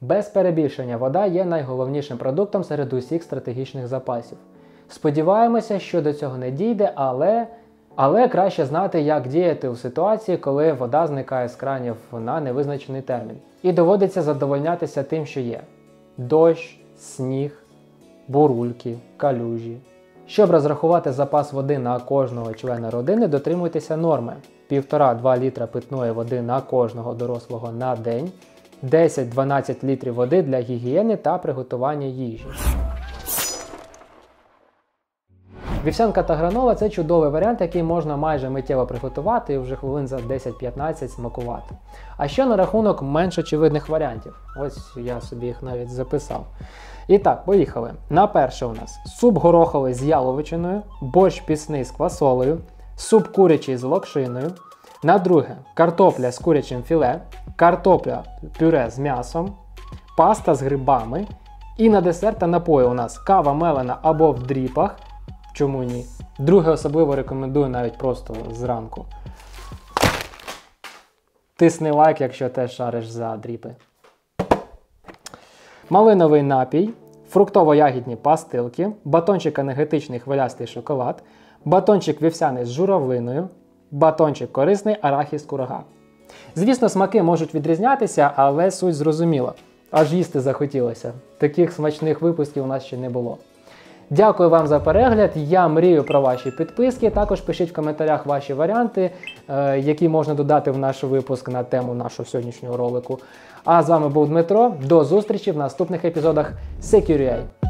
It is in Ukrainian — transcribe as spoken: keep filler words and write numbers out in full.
Без перебільшення, вода є найголовнішим продуктом серед усіх стратегічних запасів. Сподіваємося, що до цього не дійде, але, але краще знати, як діяти у ситуації, коли вода зникає з кранів на невизначений термін. І доводиться задовольнятися тим, що є. Дощ, сніг, бурульки, калюжі. Щоб розрахувати запас води на кожного члена родини, дотримуйтеся норми. півтора-два літра питної води на кожного дорослого на день, десять-дванадцять літрів води для гігієни та приготування їжі. Вівсянка та гранола – це чудовий варіант, який можна майже миттєво приготувати і вже хвилин за десять-п'ятнадцять смакувати. А що на рахунок менш очевидних варіантів? Ось я собі їх навіть записав. І так, поїхали. На перше у нас суп гороховий з яловичиною, борщ пісний з квасолею, суп курячий з локшиною. На друге – картопля з курячим філе, картопля пюре з м'ясом, паста з грибами. І на десерт та напої у нас кава мелена або в дріпах. Чому ні? Друге особливо рекомендую навіть просто зранку. Тисни лайк, якщо теж шариш за дріпи. Малиновий напій, фруктово-ягідні пастилки, батончик енергетичний хвилястий шоколад, батончик вівсяний з журавлиною, батончик корисний арахіс курага. Звісно, смаки можуть відрізнятися, але суть зрозуміла. Аж їсти захотілося. Таких смачних випусків у нас ще не було. Дякую вам за перегляд, я мрію про ваші підписки, також пишіть в коментарях ваші варіанти, е, які можна додати в наш випуск на тему нашого сьогоднішнього ролику. А з вами був Дмитро, до зустрічі в наступних епізодах Security.